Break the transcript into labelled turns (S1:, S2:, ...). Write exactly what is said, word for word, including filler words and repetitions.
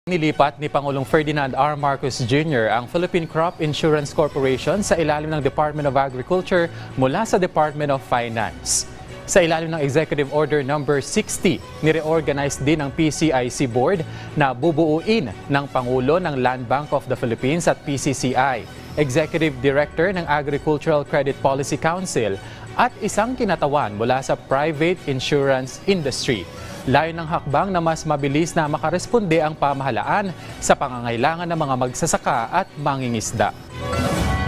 S1: Nilipat ni Pangulong Ferdinand R. Marcos Junior ang Philippine Crop Insurance Corporation sa ilalim ng Department of Agriculture mula sa Department of Finance. Sa ilalim ng Executive Order number sixty, nireorganize din ang P C I C Board na bubuuin ng Pangulo ng Land Bank of the Philippines at P C C I, Executive Director ng Agricultural Credit Policy Council at isang kinatawan mula sa private insurance industry. Layo ng hakbang na mas mabilis na makaresponde ang pamahalaan sa pangangailangan ng mga magsasaka at mangingisda.